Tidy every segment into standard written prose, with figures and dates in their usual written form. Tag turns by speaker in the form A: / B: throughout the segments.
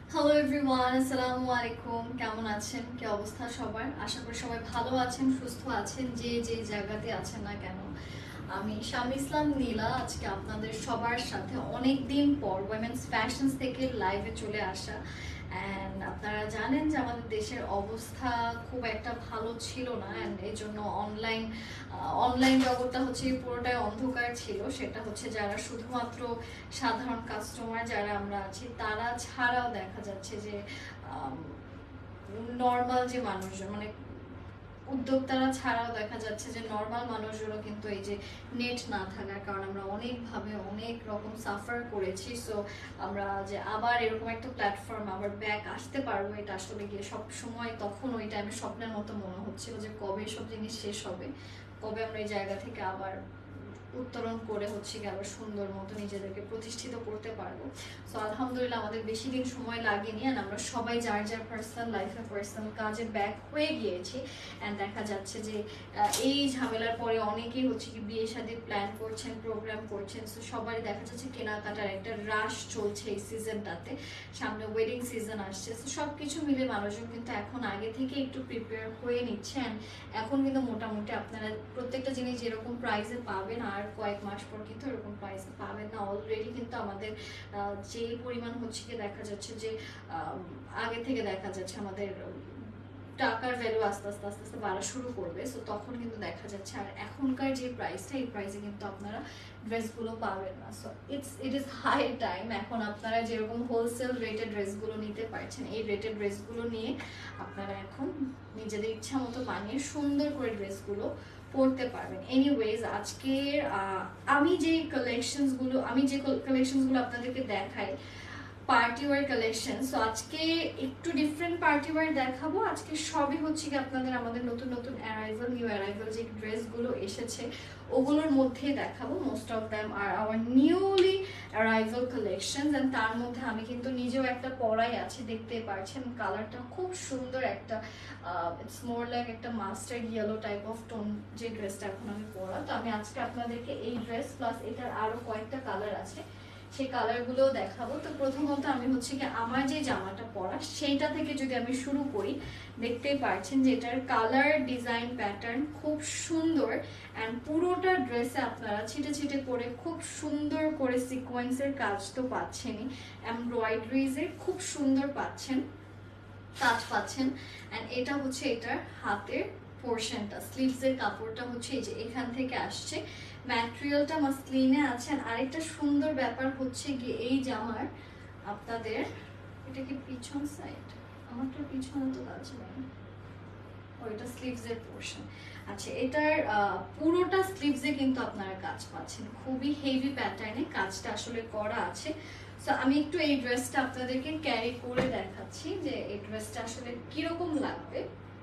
A: Hello everyone, আসসালামু আলাইকুম। কেমন আছেন? কি অবস্থা সবার? আশা করি সবাই ভালো আছেন, সুস্থ আছেন, যে যে জায়গাতে আছেন না কেন। আমি শামি ইসলাম নীলা আজকে আপনাদের সবার সাথে অনেক দিন পর উইমেন্স ফ্যাশনস থেকে লাইভে চলে আসা। অ্যান্ড আপনারা জানেন যে আমাদের দেশের অবস্থা খুব একটা ভালো ছিল না, অ্যান্ড এই জন্য অনলাইন জগৎটা হচ্ছে পুরোটাই অন্ধকার ছিল। সেটা হচ্ছে যারা শুধুমাত্র সাধারণ কাস্টমার যারা আমরা আছি তারা ছাড়াও দেখা যাচ্ছে যে নর্মাল যে মানুষজন মানে উদ্যোক্তারা ছাড়াও দেখা যাচ্ছে যে নর্মাল মানুষজনও কিন্তু এই যে নেট না থাকার কারণে আমরা অনেকভাবে অনেক রকম সাফার করেছি। সো আমরা যে আবার এরকম একটা প্ল্যাটফর্ম আবার ব্যাক আসতে পারবো, এটা আসলে গিয়ে সব সময় তখন ওই টাইমে স্বপ্নের মতো মনে হচ্ছিল যে কবে সব জিনিস শেষ হবে, কবে আমরা এই জায়গা থেকে আবার উত্তরণ করে হচ্ছে কি আবার সুন্দর মতো নিজেদেরকে প্রতিষ্ঠিত করতে পারবো। সো আলহামদুলিল্লাহ আমাদের বেশি দিন সময় লাগেনি, আর আমরা সবাই যার যার পার্সোনাল লাইফে পার্সোনাল কাজে ব্যাক হয়ে গিয়েছি। অ্যান্ড দেখা যাচ্ছে যে এই ঝামেলার পরে অনেকেই হচ্ছে কি বিয়ে শাদীর প্ল্যান করছেন, প্রোগ্রাম করছেন। সো সবারই দেখা যাচ্ছে কেনাকাটার একটা রাশ চলছে এই সিজনটাতে, সামনে ওয়েডিং সিজন আসছে। সো সব কিছু মিলে মানুষজন কিন্তু এখন আগে থেকে একটু প্রিপেয়ার হয়ে নিচ্ছেন। এখন কিন্তু মোটামুটি আপনারা প্রত্যেকটা জিনিস যেরকম প্রাইসে পাবেন আর কয়েক মাস পর কিন্তু এরকম প্রাইসে পাবেন না। অলরেডি কিন্তু আমাদের যে পরিমাণ হচ্ছে কি দেখা যাচ্ছে যে আগে থেকে দেখা যাচ্ছে আমাদের টাকার ভ্যালু আস্তে আস্তে আস্তে আস্তে বাড়া শুরু করবে। সো তখন কিন্তু দেখা যাচ্ছে আর এখনকার যে প্রাইসটা এই প্রাইসে কিন্তু আপনারা ড্রেসগুলো পাবেন না। So it is high time এখন আপনারা যেরকম হোলসেল রেটের ড্রেসগুলো নিতে পারছেন, এই রেটের ড্রেসগুলো নিয়ে আপনারা এখন নিজেদের ইচ্ছা মতো বানিয়ে সুন্দর করে ড্রেসগুলো পড়তে পারবেন। এনিওয়েজ আজকের আমি যে কালেকশনসগুলো আপনাদেরকে দেখাই পার্টি ওয়্যার কালেকশন। সো আজকে একটু ডিফারেন্ট পার্টি ওয়্যার দেখাবো। আজকে সবই হচ্ছে কি আপনাদের আমাদের নতুন নতুন নিউ অ্যারাইভাল যে ড্রেসগুলো এসেছে ওগুলোর মধ্যেই দেখাবো। Most of them are our newly arrival collections, and তার মধ্যে আমি কিন্তু নিজেও একটা পরাই আছে, দেখতে পাচ্ছেন কালারটা খুব সুন্দর একটা ইটস মোর লাইক একটা mustard yellow type of tone যে ড্রেসটা এখন আমি পরা। তো আমি আজকে আপনাদেরকে এই ড্রেস প্লাস এটার আরো কয়েকটা কালার আছে সেই কালারগুলো দেখাবো। তো প্রথমত আমি হচ্ছে কি আমার যে জামাটা পরা সেইটা থেকে যদি আমি শুরু করি, দেখতেই পাচ্ছেন যে এটার কালার ডিজাইন প্যাটার্ন খুব সুন্দর, অ্যান্ড পুরোটা ড্রেসে আপনারা ছিটে ছিটে করে খুব সুন্দর করে সিকোয়েন্সের কাজ তো পাচ্ছেনই, এমব্রয়ডারিজের খুব সুন্দর পাচ্ছেন কাজ পাচ্ছেন। অ্যান্ড এটা হচ্ছে এটার হাতের পোর্শনটা, স্লিভসের কাপড়টা হচ্ছে এই যে এখান থেকে আসছে, ম্যাটেরিয়ালটা মাসলিনে আছে। আরেকটা সুন্দর ব্যাপার হচ্ছে গিয়ে এই জামার আপনাদের এটা কি পিছন সাইড, আমার তো পিছনে তো কাজ নেই, ওইটা স্লিভসের পোর্শন। আচ্ছা এটার পুরোটা স্লিভসে কিন্তু আপনারা কাজ পাচ্ছেন, খুবই হেভি প্যাটার্নে কাজটা আসলে করা আছে। সো আমি একটু এই ড্রেসটা আপনাদেরকে ক্যারি করে দেখাচ্ছি যে এই ড্রেসটা আসলে কিরকম লাগবে।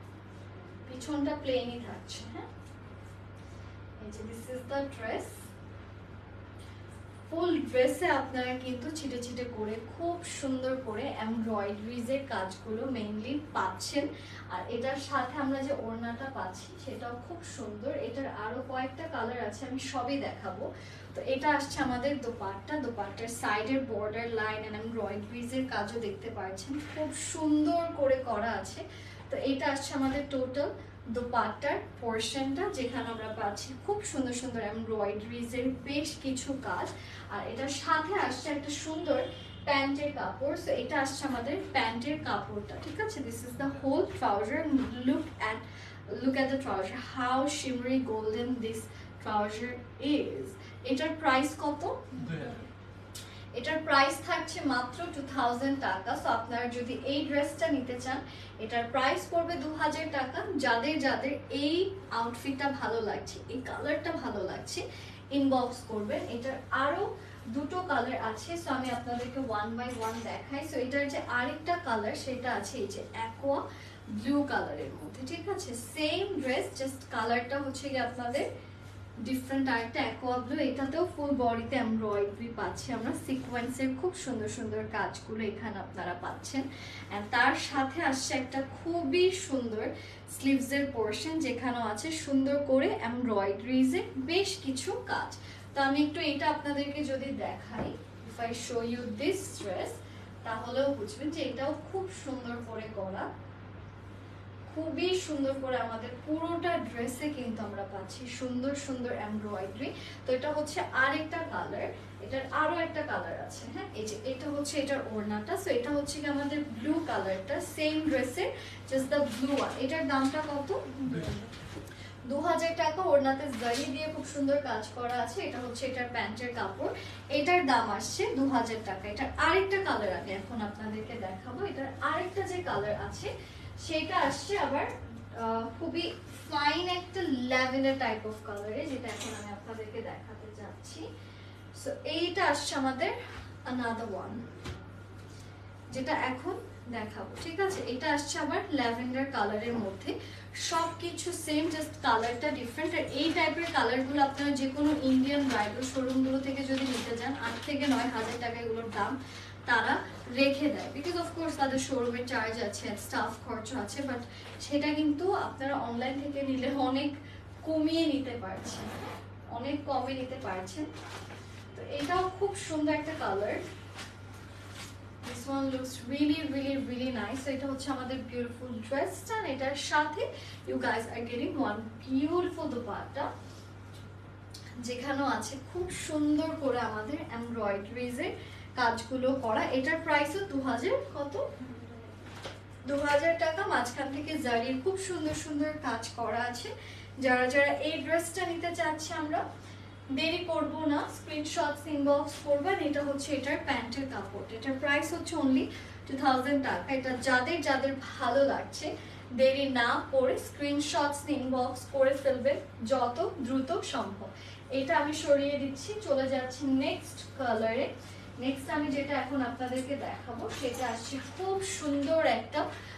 A: পিছনটা প্লেনই থাকছে, হ্যাঁ এই যে this is the dress. Full ড্রেসে আপনারা কিন্তু ছিটে ছিটে করে খুব সুন্দর করে এমব্রয়ডারিজের কাজগুলো মেইনলি পাচ্ছেন। আর এটার সাথে আমরা যে ওড়নাটা পাচ্ছি সেটাও খুব সুন্দর। এটার আরো কয়েকটা কালার আছে, আমি সবই দেখাবো। তো এটা আসছে আমাদের দোপাট্টার সাইডের বর্ডার লাইন এন্ড এমব্রয়ডারিজের কাজও দেখতে পাচ্ছেন, খুব সুন্দর করে করা আছে। তো এটা আসছে আমাদের টোটাল দোপাট্টার পোর্শনটা, যেখানে আমরা পাচ্ছি খুব সুন্দর সুন্দর এমব্রয়ডারিজের বেশ কিছু কাজ। আর এটার সাথে আসছে একটা সুন্দর প্যান্টের কাপড়। সো এটা আসছে আমাদের প্যান্টের কাপড়টা, ঠিক আছে। This is the whole trouser. Look at the trouser, how shimmery golden this trouser is. এটার প্রাইস কত? এটার প্রাইস থাকছে মাত্র 2000 টাকা। সো আপনারা যদি এই ড্রেসটা নিতে চান এটার প্রাইস পড়বে 2000 টাকা। যাদের যাদের এই আউটফিটটা ভালো লাগছে, এই কালারটা ভালো লাগছে, ইনবক্স করবেন। এটার আরো দুটো কালার আছে, সো আমি আপনাদেরকে ওয়ান বাই ওয়ান দেখাই। সো এটার যে আরেকটা কালার সেটা আছে এই যে অ্যাকোয়া ব্লু কালারের মধ্যে, ঠিক আছে। সেম ড্রেস, জাস্ট কালারটা হচ্ছে কি আপনাদের ডিফারেন্ট। আরেকটা অ্যাকোয়া ব্লু, এটাতেও ফুল বডিতে এমব্রয়ডারি পাচ্ছি আমরা, সিকোয়েন্সের খুব সুন্দর সুন্দর কাজগুলো এখানে আপনারা পাচ্ছেন। এন্ড তার সাথে আসছে একটা খুবই সুন্দর স্লিভসের পোর্শন, যেখানেও আছে সুন্দর করে এমব্রয়ডারিজের বেশ কিছু কাজ। তো আমি একটু এটা আপনাদেরকে যদি দেখাই, if I show you this dress, তাহলেও বুঝবেন যে এটাও খুব সুন্দর করে করা, খুবই সুন্দর করে আমাদের পুরোটা ড্রেসে কিন্তু আমরা পাচ্ছি সুন্দর সুন্দর এমব্রয়ডারি। তো এটা হচ্ছে আরেকটা কালার, এটার আরো একটা কালার আছে। হ্যাঁ, এই যে এটা হচ্ছে এটার ওড়নাটা। সো এটা হচ্ছে কি আমাদের ব্লু কালারটা, সেম ড্রেসের জাস্ট দ্য ব্লু ওয়ান। এটার দামটা কত? 2000 টাকা। ওড়নাতে জারি দিয়ে খুব সুন্দর কাজ করা আছে। এটা হচ্ছে এটার প্যান্টের কাপড়। এটার দাম আসছে 2000 টাকা। এটার আরেকটা কালার আমি এখন আপনাদেরকে দেখাবো। এটার আরেকটা যে কালার আছে সেটা আসছে আবার খুবই ফাইন একটা ল্যাভেন্ডার টাইপ অফ কালারে, যেটা এখন আমি আপনাদেরকে দেখাতে যাচ্ছি। সো এইটা আসছে আমাদের another one, যেটা এখন দেখাবো। ঠিক আছে, এটা আসছে আবার ল্যাভেন্ডার কালারের মধ্যে। সবকিছু সেম, জাস্ট কালারটা ডিফারেন্ট। আর এই টাইপের কালারগুলো আপনারা যে কোনো ইন্ডিয়ান ব্রাইডাল শোরুমগুলো থেকে যদি নিতে যান 8 থেকে 9000 টাকা এগুলোর দাম তারা রেখে দেয়, বিকজ অফকোর্স তাদের শোরুমের চার্জ আছে, স্টাফ খরচ আছে। বাট সেটা কিন্তু আপনারা অনলাইন থেকে নিলে অনেক কমিয়ে নিতে পারছেন, অনেক কমে নিতে পারছেন। তো এটাও খুব সুন্দর একটা colour. This one looks really really really nice. So এটা হচ্ছে আমাদের beautiful dressটা, and এটার সাথে you guys are getting one beautiful dupatta, যেখানেও আছে খুব সুন্দর করে আমাদের এমব্রয়ডারিজ এর কাজগুলো করা। এটার প্রাইসও 2000 কত 2000 টাকা। মাঝখান থেকে জারির খুব সুন্দর সুন্দর কাজ করা আছে। যারা যারা এই ড্রেসটা নিতে চাচ্ছে আমরা দেরি করব না, স্ক্রিনশটস ইনবক্স করবেন। এটা হচ্ছে এটার প্যান্টের কাপড়। এটার প্রাইস হচ্ছে অনলি 2000 টাকা। এটা যাদের যাদের ভালো লাগছে দেরি না করে স্ক্রিনশটস ইনবক্স করে ফেলবেন যত দ্রুত সম্ভব। এটা আমি সরিয়ে দিচ্ছি, চলে যাচ্ছি নেক্সট কালারে। নেক্সট আমি যেটা এখন আপনাদেরকে দেখাবো সেটা আসছে খুব সুন্দর একটা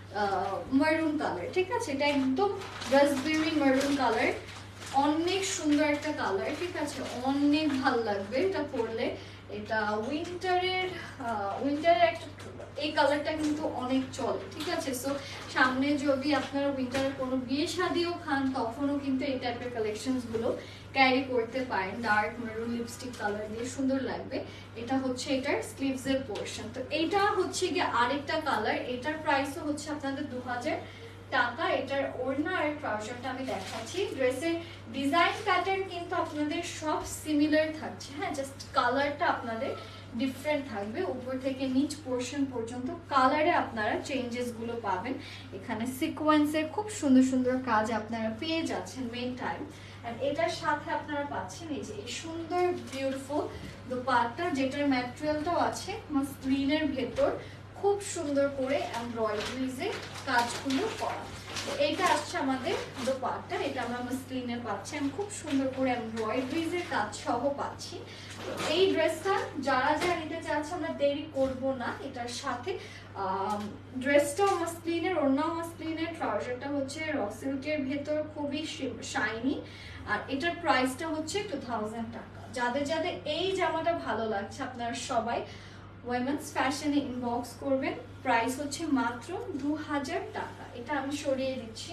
A: মারুন কালার। ঠিক আছে, এটা একদম রাসবেরি মারুন কালার, অনেক সুন্দর একটা কালার। ঠিক আছে, অনেক ভালো লাগবে এটা পরলে। এটা উইন্টারের একটা, এই কালারটা কিন্তু অনেক চলে। ঠিক আছে, সো সামনে যদি আপনারা উইন্টারের কোনো বিয়ে শাদিও খান তখনও কিন্তু এই টাইপের কালেকশনস গুলো ক্যারি করতে পারেন। ডার্ক মেরুন লিপস্টিক কালার দিয়ে সুন্দর লাগবে। এটা হচ্ছে এটার স্লিভস এর পোর্শন। তো এটা হচ্ছে গিয়ে আরেকটা কালার। এটার প্রাইসও হচ্ছে আপনাদের 2000 টাকা। এটার ওড়না আর ট্রাউজারটা আমি দেখাচ্ছি। ড্রেসের ডিজাইন প্যাটার্ন কিন্তু আপনাদের সব সিমিলার থাকছে। হ্যাঁ, জাস্ট কালারটা আপনাদের ডিফারেন্ট থাকবে। উপর থেকে নিচ পোর্শন পর্যন্ত কালারে আপনারা চেঞ্জেস গুলো পাবেন। এখানে সিকোয়েন্সের খুব সুন্দর সুন্দর কাজ আপনারা পেয়ে যাচ্ছেন মেইন টাইম। আর এটার সাথে আপনারা পাচ্ছেন এই যে এই সুন্দর বিউটিফুল দোপাট্টা, যেটার ম্যাটেরিয়ালটাও আছে মাসলিনের ভেতর, খুব সুন্দর করে এমব্রয়ডারিজে কাজগুলো করা। এইটা আসছে আমাদের দোপাট্টা। এটা আমরা মাসলিনে পাচ্ছি, আমি খুব সুন্দর করে এমব্রয়ডারিজের কাজ সহ পাচ্ছি। এই ড্রেসটা যারা যারা নিতে চাচ্ছে আমরা দেরি করব না। এটার সাথে ড্রেসটাও মাসলিনের, ওড়নাও মাসলিনের, ট্রাউজারটা হচ্ছে র সিল্কের ভেতর, খুবই শাইনি। আর এটার প্রাইসটা হচ্ছে 2000 টাকা। যাদের যাদের এই জামাটা ভালো লাগছে আপনারা সবাই ওয়েমেন্স ফ্যাশনে ইনবক্স করবেন। প্রাইস হচ্ছে মাত্র 2000 টাকা। এটা আমি সরিয়ে দিচ্ছি।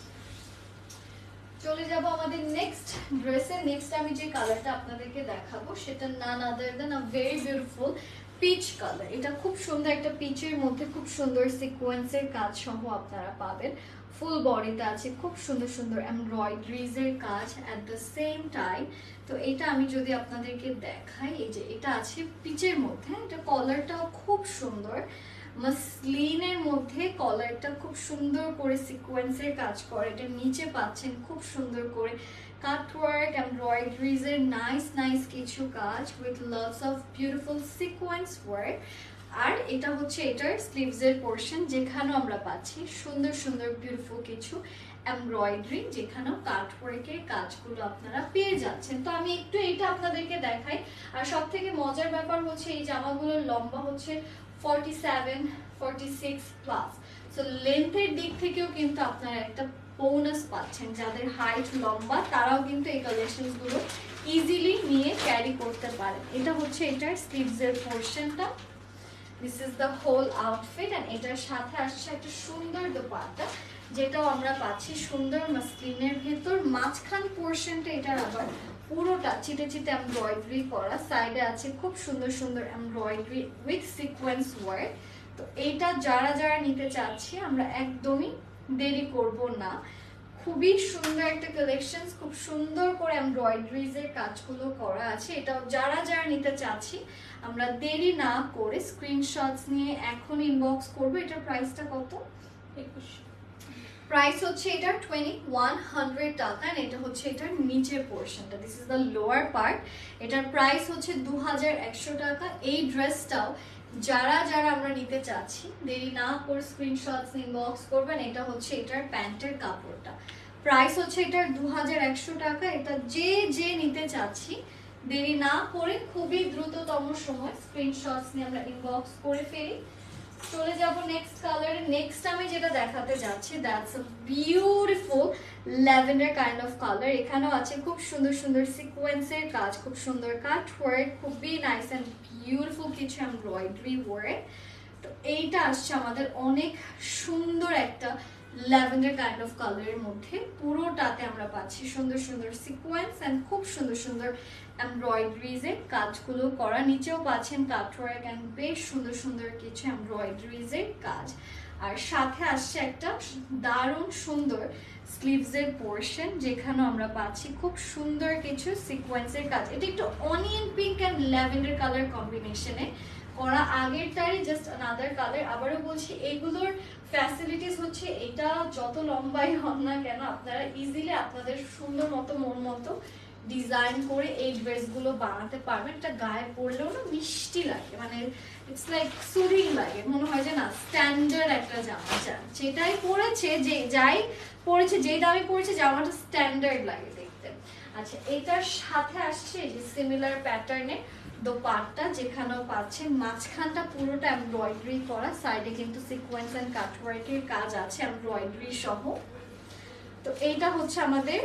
A: চলে যাব আমাদের নেক্সট ড্রেসে। নেক্সট আমি যে কালারটা আপনাদেরকে দেখাবো সেটা none other than a very beautiful peach colour. এটা খুব সুন্দর একটা পিচের মধ্যে খুব সুন্দর সিকোয়েন্সের কাজ সহ আপনারা পাবেন। ফুল বডিতে আছে খুব সুন্দর সুন্দর এমব্রয়ডারিজের কাজ অ্যাট দ্য সেম টাইম। তো এটা আমি যদি আপনাদেরকে দেখাই, এই যে এটা আছে পিচের মধ্যে, এটা কলারটাও খুব সুন্দর, মাসলিনের মধ্যে কলারটা খুব সুন্দর করে সিকোয়েন্সের কাজ করে। এটা নিচে পাচ্ছেন খুব সুন্দর করে কাটওয়ার্ক এমব্রয়ডারিজের নাইস নাইস কিছু কাজ with lots of beautiful sequence work. আর এটা হচ্ছে এটার স্লিভস এর পোর্শন, যেখানেও আমরা পাচ্ছি সুন্দর সুন্দর বিউটিফুল কিছু এমব্রয়ডারি, যেখানেও কাটওয়ার্কের কাজগুলো আপনারা পেয়ে যাচ্ছেন। তো আমি একটু এটা আপনাদেরকে দেখাই। আর সব থেকে মজার ব্যাপার হচ্ছে এই জামাগুলোর লম্বা হচ্ছে 47, 46 প্লাস। সো লেন্থের দিক থেকেও কিন্তু আপনারা একটা বোনাস পাচ্ছেন। যাদের হাইট লম্বা তারাও কিন্তু এই কালেকশনস গুলো ইজিলি নিয়ে ক্যারি করতে পারেন। এটা হচ্ছে এটার স্লিভস এর পোর্শনটা। This is the whole outfit. And এটার সাথে আসছে একটা সুন্দর দোপাট্টা, যেটাও আমরা পাচ্ছি সুন্দর মাসলিনের ভেতর। মাঝখান পোর্শনটা এটার আবার পুরোটা চিটে চিটে এমব্রয়ডারি করা, সাইডে আছে খুব সুন্দর সুন্দর এমব্রয়ডারি উইথ সিকোয়েন্স ওয়ার্ক। তো এইটা যারা যারা নিতে চাচ্ছি আমরা একদমই দেরি করব না, খুবই সুন্দর একটা কালেকশন, খুব সুন্দর করে এমব্রয়ডারিজ এর কাজগুলো করা আছে। এটা যারা যারা নিতে চাচ্ছি আমরা দেরি না করে স্ক্রিনশটস নিয়ে এখন ইনবক্স করব। এটার প্রাইসটা কত? 21। প্রাইস হচ্ছে এটার 2100 টাকা। এটা হচ্ছে এটার নিচের পোর্শনটা, this is the lower part. এটার প্রাইস হচ্ছে 2100 টাকা। এই ড্রেসটাও যারা যারা আমরা নিতে চাচ্ছি দেরি না করে স্ক্রিনশটস ইনবক্স করবেন। এটা হচ্ছে এটার প্যান্টের কাপড়টা, প্রাইস হচ্ছে এটার 2100 টাকা। এটা যে যে নিতে চাচ্ছি দেরি না করে খুবই দ্রুততম সময় স্ক্রিনশটস নিয়ে আমরা ইনবক্স করে ফেলি। চলে যাব নেক্সট কালারে। নেক্সট আমি যেটা দেখাতে যাচ্ছি that's a beautiful lavender kind of colour. এখানেও আছে খুব সুন্দর সুন্দর সিকোয়েন্সের কাজ, খুব সুন্দর কাট ওয়ার্ক, খুবই নাইস অ্যান্ড বিউটিফুল কিছু এমব্রয়ডারি ওয়ার্ক। তো এইটা আসছে আমাদের অনেক সুন্দর একটা ল্যাভেন্ডার কাইন্ড অফ কালারের মধ্যে। পুরোটাতে আমরা পাচ্ছি সুন্দর সুন্দর সিকোয়েন্স অ্যান্ড খুব সুন্দর সুন্দর এমব্রয়ডারিজ এর কাজগুলো করা। নিচেও পাচ্ছেন কাটওয়ার্ক অ্যান্ড বেশ সুন্দর সুন্দর কিছু এমব্রয়ডারিজ এর কাজ। আর সাথে আসছে একটা দারুণ সুন্দর স্লিভস এর পোর্শন, যেখানে আমরা পাচ্ছি খুব সুন্দর কিছু সিকোয়েন্সের কাজ। এটা একটু onion pink and lavender colour কম্বিনেশনে করা, আগেরটারই জাস্ট আনাদার কালার। আবারও বলছি এইগুলোর ফ্যাসিলিটিস হচ্ছে এটা যত লম্বাই হন না কেন আপনারা ইজিলি আপনাদের সুন্দর মতো মন মতো ডিজাইন করে এই ড্রেসগুলো বানাতে পারবেন। এটা গায়ে পরলেও না মিষ্টি লাগে, মানে ইটস লাইক সুদিং লাগে, মনে হয় যে না স্ট্যান্ডার্ড একটা জামা চান, যেটাই পরেছে যে যাই পরেছে যেই দামে পরেছে জামাটা স্ট্যান্ডার্ড লাগে দেখতে। আচ্ছা, এটার সাথে আসছে যে সিমিলার প্যাটার্নে দোপাট্টা, যেখানেও পাচ্ছেন মাঝখানটা পুরোটা এমব্রয়ডারি করা, সাইডে কিন্তু সিকোয়েন্স এন্ড কাটওয়ার্কের কাজ আছে এমব্রয়ডারি সহ। তো এইটা হচ্ছে আমাদের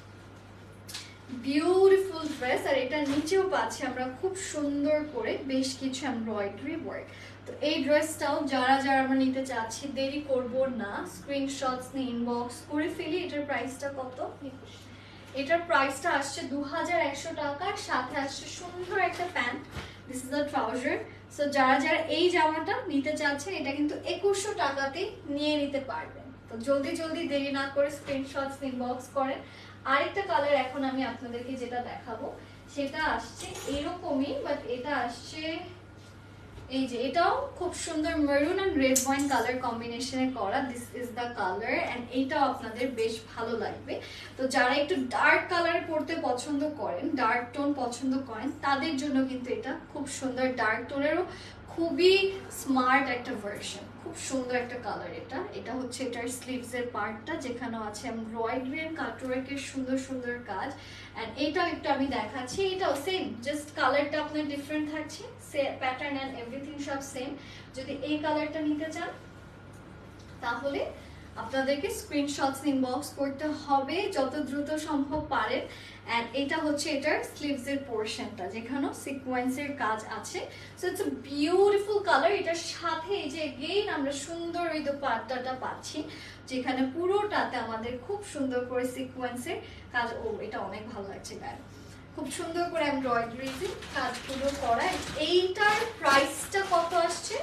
A: বিউটিফুল ড্রেস। আর এটা নিচেও পাচ্ছি আমরা খুব সুন্দর করে বেশ কিছু এমব্রয়ডারি ওয়ার্ক। তো এই ড্রেসটাও যারা যারা আমরা নিতে চাচ্ছি দেরি করব না, স্ক্রিনশটস নিয়ে ইনবক্স করে ফেলি। এটার প্রাইসটা কত? এটার প্রাইসটা আসছে 2100 টাকা, সাথে আসছে সুন্দর একটা pant, this is the trouser. So যারা যারা এই জামাটা নিতে চাচ্ছেন এটা কিন্তু 2100 টাকাতে নিয়ে নিতে পারবেন। তো জলদি জলদি দেরি না করে স্ক্রিনশটস ইনবক্স করেন। আরেকটা কালার এখন আমি আপনাদেরকে যেটা দেখাবো সেটা আসছে এরকমই, বাট এটা আসছে এই যে এটাও খুব সুন্দর maroon and red wine colour কম্বিনেশনে করা, this is the colour and এইটাও আপনাদের বেশ ভালো লাগবে। তো যারা একটু ডার্ক কালার পরতে পছন্দ করেন, ডার্ক টোন পছন্দ করেন, তাদের জন্য কিন্তু এটা খুব সুন্দর, ডার্ক টোনেরও খুবই স্মার্ট একটা ভার্সন, খুব সুন্দর একটা কালার। এটা হচ্ছে এটার স্লিভস এর পার্টটা, যেখানেও আছে এমব্রয়ডারি এন্ড কাটওয়ার্কের সুন্দর সুন্দর কাজ। এন্ড এটাও একটু আমি দেখাচ্ছি, এটাও সেম, জাস্ট কালারটা আপনার ডিফারেন্ট থাকছে, প্যাটার্ন এন্ড এভরিথিং সব সেম। যদি এই কালারটা নিতে চান তাহলে আপনাদেরকে স্ক্রিনশটস ইনবক্স করতে হবে যত দ্রুত সম্ভব পারেন। এন্ড এটা হচ্ছে এটার স্লিভস এর পোরশনটা, যেখানেও সিকোয়েন্সের কাজ আছে। So it's a beautiful colour. এটার সাথে এই যে এগেইন আমরা সুন্দর ওই দোপাট্টাটা পাচ্ছি, যেখানে পুরোটাতে আমাদের খুব সুন্দর করে সিকোয়েন্সের কাজ। ও এটা অনেক ভালো লাগছে গায়ে, খুব সুন্দর করে এমব্রয়ডারি কাজগুলো করা। এইটার প্রাইসটা কত আসছে?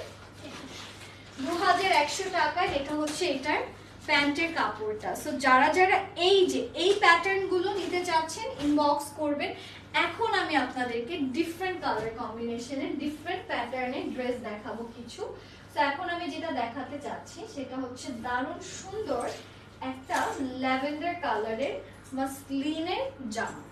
A: 2100 টাকায়। এটা হচ্ছে এটার প্যান্টের কাপড়টা। সো যারা যারা এই যে এই প্যাটার্ন গুলো নিতে চাচ্ছেন ইনবক্স করবেন। এখন আমি আপনাদেরকে ডিফারেন্ট কালার কম্বিনেশনের ডিফারেন্ট প্যাটার্নের ড্রেস দেখাবো কিছু। তো এখন আমি যেটা দেখাতে চাচ্ছি সেটা হচ্ছে দারুণ সুন্দর একটা ল্যাভেন্ডার কালারের মাসলিনের জামা।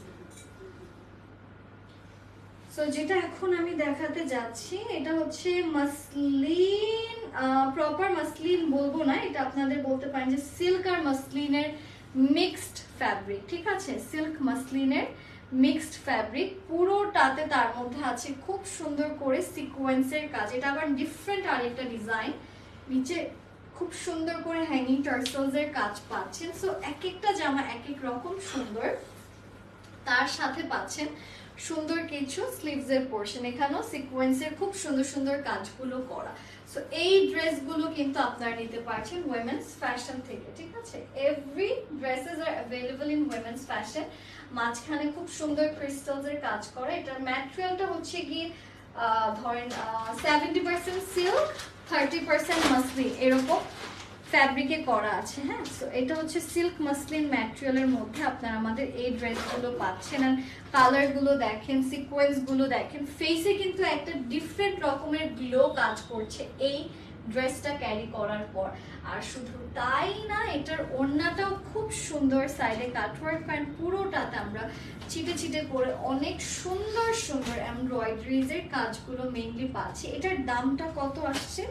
A: সো যেটা এখন আমি দেখাতে যাচ্ছি এটা হচ্ছে মাসলিন, প্রপার মাসলিন বলবো না, এটা আপনাদের বলতে পারেন যে সিল্ক আর মাসলিনের মিক্সড ফ্যাব্রিক, ঠিক আছে? সিল্ক মাসলিনের মিক্সড ফ্যাব্রিক, পুরোটাতে তার মধ্যে আছে খুব সুন্দর করে সিকোয়েন্সের কাজ। এটা আবার ডিফারেন্ট আরেকটা ডিজাইন, নিচে খুব সুন্দর করে হ্যাঙ্গিং টার্সেলস এর কাজ পাচ্ছেন। সো এক একটা জামা এক এক রকম সুন্দর। তার সাথে পাচ্ছেন সুন্দর কিছু স্লিভসের পোর্শন, এখানেও সিকোয়েন্সের খুব সুন্দর সুন্দর কাজগুলো করা। সো এই ড্রেসগুলো কিন্তু আপনারা নিতে পারছেন উইমেন্স ফ্যাশন থেকে, ঠিক আছে? Every dresses are available in women's fashion. মাঝখানে খুব সুন্দর ক্রিস্টালসের কাজ করা। এটার ম্যাটেরিয়ালটা হচ্ছে গিয়ে ধরেন 70% সিল্ক, 30% মাসলিন, এরকম ফ্যাব্রিকে করা আছে। হ্যাঁ, সো এটা হচ্ছে সিল্ক মাসলিন ম্যাটেরিয়ালের মধ্যে আপনারা আমাদের এই ড্রেসগুলো পাচ্ছেন। আর কালারগুলো দেখেন, সিকোয়েন্সগুলো দেখেন, ফেসে কিন্তু একটা ডিফারেন্ট রকমের গ্লো কাজ করছে এই ড্রেসটা ক্যারি করার পর। আর শুধু তাই না, এটার ওড়নাটাও খুব সুন্দর, সাইডে কাটওয়ার্ক প্যান্ট, পুরোটাতে আমরা ছিটে ছিটে করে অনেক সুন্দর সুন্দর এমব্রয়ডারিজের কাজগুলো মেইনলি পাচ্ছি। এটার দামটা কত আসছে?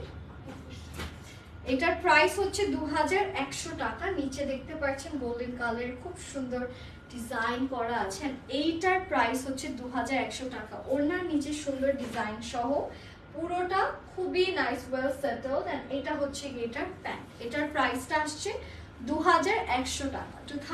A: এটার প্রাইস হচ্ছে 2100 টাকা। নিচে দেখতে পাচ্ছেন গোল্ডেন কালারের খুব সুন্দর ডিজাইন করা আছে। এইটার প্রাইস হচ্ছে 2100 টাকা। ওড়নার নিচে সুন্দর ডিজাইন সহ পুরোটা খুবই নাইস, ওয়েল সেটেলড। এন্ড এটা হচ্ছে এটার প্যান্ট। এটার প্রাইসটা আসছে 2100 টাকা,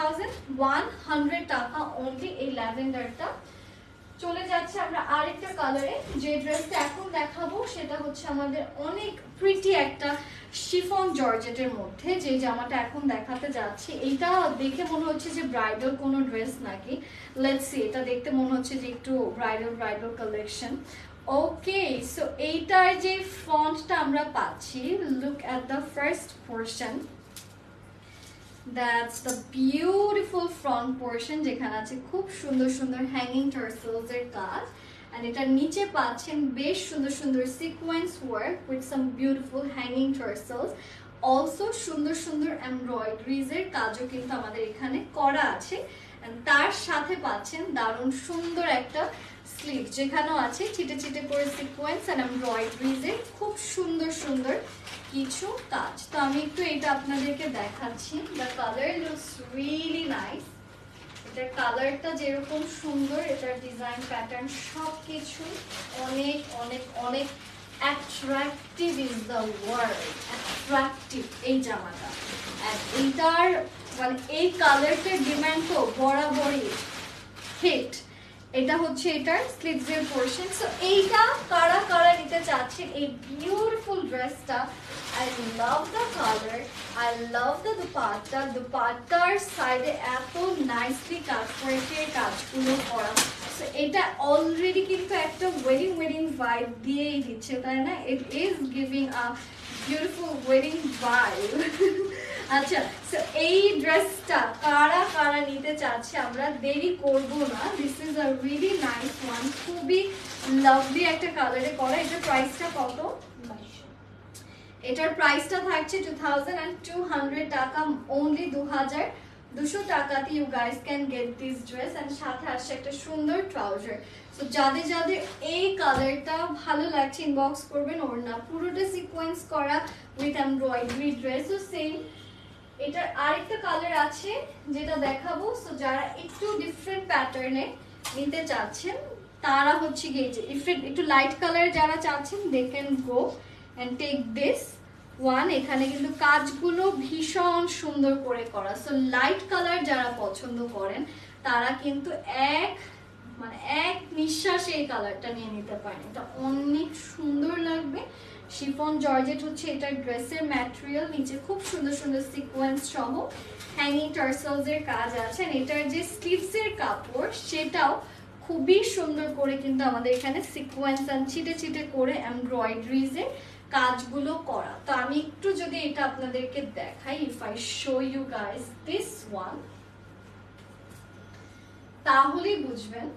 A: 2100 টাকা অনলি এই ল্যাভেন্ডারটা। চলে যাচ্ছে আমরা আরেকটা কালারে। যে ড্রেসটা এখন দেখাবো সেটা হচ্ছে আমাদের অনেক প্রিটি একটা শিফন জর্জেটের মধ্যে যে জামাটা এখন দেখাতে যাচ্ছি। এটা দেখে মনে হচ্ছে যে ব্রাইডাল কোনো ড্রেস নাকি। লেটস সি, এটা দেখতে মনে হচ্ছে যে একটু ব্রাইডাল কালেকশন। ওকে, সো এইটার যে ফন্টটা আমরা পাচ্ছি, look at the first portion. That's the beautiful front portion, যেখানে আছে খুব সুন্দর সুন্দর হ্যাঙ্গিং টার্সেলস এর কাজ। and এটার নিচে পাচ্ছেন বেশ সুন্দর সুন্দর sequence work with some beautiful hanging tassels, also সুন্দর সুন্দর এমব্রয়ডারিজ এর কাজও কিন্তু আমাদের এখানে করা আছে। and তার সাথে পাচ্ছেন দারুণ সুন্দর একটা স্লিভ, যেখানেও আছে ছিটে ছিটে করে সিকোয়েন্স এন্ড এমব্রয়ডারিজ এর খুব সুন্দর সুন্দর কিছু কাজ। তো আমি একটু এটা আপনাদেরকে দেখাচ্ছি। The colour looks really nice. এটার কালারটা যেরকম সুন্দর, এটার ডিজাইন প্যাটার্ন সবকিছু অনেক অনেক অনেক attractive is the word, attractive এই জামাটা। আর এইটার মানে এই কালারটার ডিমান্ড তো বরাবরই হিট। এটা হচ্ছে এটার স্লিভসের পোর্শন। সো এইটা কারা কারা নিতে চাচ্ছেন এই বিউটিফুল ড্রেসটা? I love the color, I love the dupatta. দুপাট্টার সাইডে এত নাইসলি কাটওয়ার্কের কাজগুলো করা। সো এটা অলরেডি কিন্তু একটা ওয়েডিং ভাইব দিয়েই দিচ্ছে, তাই না? It is giving a beautiful wedding vibe. আচ্ছা, সো এই ড্রেসটা কারা কারা নিতে চাচ্ছে আমরা দেরি করব না। This is a really nice one, খুবই লাভলি একটা কালারে করা। এটার প্রাইসটা কত? এটার প্রাইসটা থাকছে 2200 টাকা, অনলি 2200 টাকাতে you guys can get this dress. And সাথে আসছে একটা সুন্দর ট্রাউজার। সো যাদের যাদের এই কালারটা ভালো লাগছে ইনবক্স করবেন। ওড়না পুরোটা সিকোয়েন্স করা উইথ এমব্রয়ডারি ড্রেস। ও সেম এটার আরেকটা কালার আছে যেটা দেখাবো। সো যারা একটু ডিফারেন্ট প্যাটার্নে নিতে চাচ্ছেন তারা হচ্ছে গিয়ে একটু লাইট কালার যারা চাচ্ছেন they can go and take this one. এখানে কিন্তু কাজগুলো ভীষণ সুন্দর করে করা। সো লাইট কালার যারা পছন্দ করেন তারা কিন্তু এক নিঃশ্বাসে এই কালারটা নিয়ে নিতে পারেন। এটা অনেক সুন্দর লাগবে। শিফন জর্জেট হচ্ছে এটার ড্রেসের ম্যাটেরিয়াল। নিচে খুব সুন্দর সুন্দর সিকোয়েন্স সহ হ্যাঙ্গিং টার্সেলস এর কাজ আছে। এটার যে স্লিভস এর কাপড় সেটাও খুবই সুন্দর করে কিন্তু আমাদের এখানে সিকোয়েন্স এন্ড ছিটে ছিটে করে এমব্রয়ডারিজ এর কাজগুলো করা। তো আমি একটু যদি এটা আপনাদেরকে দেখাই, if I show you guys this one, তাহলেই বুঝবেন।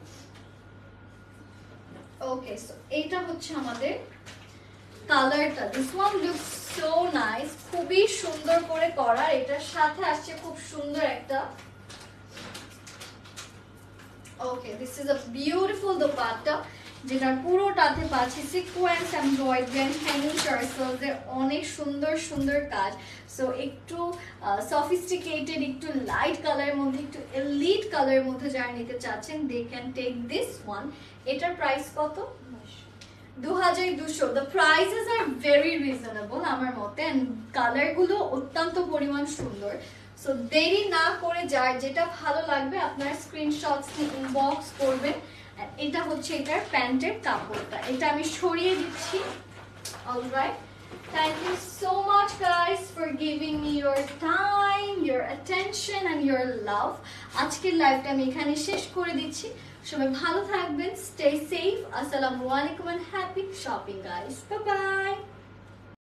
A: ওকে, সো এটা হচ্ছে আমাদের কালারটা। This one looks so nice, খুবই সুন্দর করে করা। এটার সাথে আসছে খুব সুন্দর একটা okay this is a beautiful dupatta, যেটা পুরোটাতে পাচ্ছি সিকোয়েন্স এমব্রয়ডারি হ্যাঙ্গিং টার্সেলস এর অনেক সুন্দর সুন্দর কাজ। সো একটু সফিস্টিকেটেড, একটু লাইট কালারের মধ্যে, একটু এলিট কালারের মধ্যে যারা নিতে চাচ্ছেন they can take this one. এটার প্রাইস কত? 2200। The prices are very reasonable আমার মতে। এন্ড কালারগুলো অত্যন্ত পরিমাণ সুন্দর। সো দেরি না করে যার যেটা ভালো লাগবে আপনার স্ক্রিনশটস নিয়ে ইনবক্স করবেন। এটা হচ্ছে এটার প্যান্টের কাপড়টা, এটা আমি সরিয়ে দিচ্ছি। Alright, thank you so much guys for giving me your time, your attention and your love. আজকের লাইভটা আমি এখানে শেষ করে দিচ্ছি। সবাই ভালো থাকবেন, stay safe, আসসালামু আলাইকুম and happy shopping guys, bye bye.